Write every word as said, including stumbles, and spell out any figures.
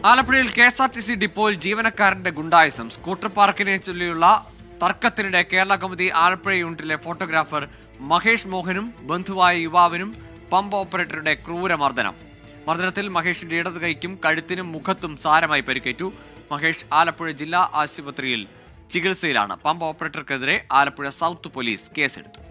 ആലപ്പുഴയിൽ K S R T C ഡിപ്പോയിൽ ജീവനക്കാരന്റെ ഗുണ്ടായിസം. സ്കൂട്ടർ പാർക്കിനെ ചൊല്ലിയുള്ള തർക്കത്തിനിടെ കേരള കൗമുദി ആലപ്പുഴ യൂണിറ്റിലെ ഫോട്ടോഗ്രാഫർ മഹേഷ് മോഹനും ബന്ധുവായ യുവാവിനും പമ്പ് ഓപ്പറേറ്ററുടെ ക്രൂരമർദ്ദനം. മർദ്ദനത്തിൽ മഹേഷിന്റെ ഇടത് കൈക്കും കഴുത്തിനും മുഖത്തും സാരമായി പരിക്കേറ്റു. മഹേഷ് ആലപ്പുഴ ജില്ലാ ആശുപത്രിയിൽ ചികിത്സയിലാണ്. പമ്പ് ഓപ്പറേറ്റർക്കെതിരെ ആലപ്പുഴ സൗത്ത് പോലീസ് കേസെടുത്തു.